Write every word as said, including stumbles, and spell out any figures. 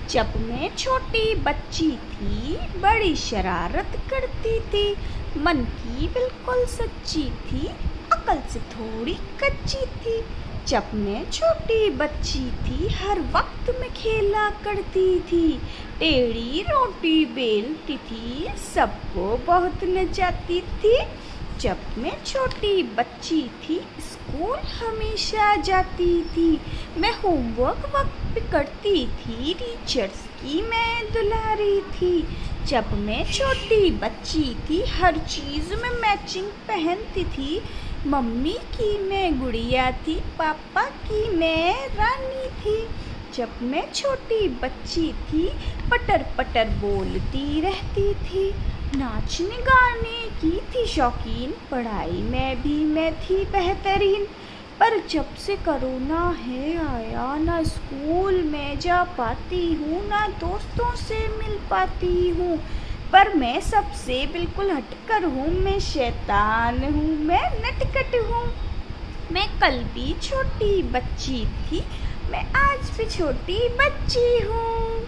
जब मैं छोटी बच्ची थी बड़ी शरारत करती थी। मन की बिल्कुल सच्ची थी, अकल से थोड़ी कच्ची थी। जब मैं छोटी बच्ची थी हर वक्त मैं खेला करती थी। टेढ़ी रोटी बेलती थी, सबको बहुत नचाती थी। जब मैं छोटी बच्ची थी स्कूल हमेशा जाती थी। मैं होमवर्क वक्त पे करती थी, टीचर्स की मैं दुलारी थी। जब मैं छोटी बच्ची थी हर चीज़ में मैचिंग पहनती थी। मम्मी की मैं गुड़िया थी, पापा की मैं रानी थी। जब मैं छोटी बच्ची थी पटर पटर बोलती रहती थी। नाचने गाने की थी शौकीन, पढ़ाई में भी मैं थी बेहतरीन। पर जब से कोरोना है आया ना स्कूल में जा पाती हूँ, ना दोस्तों से मिल पाती हूँ। पर मैं सबसे बिल्कुल हटकर हूँ, मैं शैतान हूँ, मैं नटखट हूँ। मैं कल भी छोटी बच्ची थी, मैं आज भी छोटी बच्ची हूँ।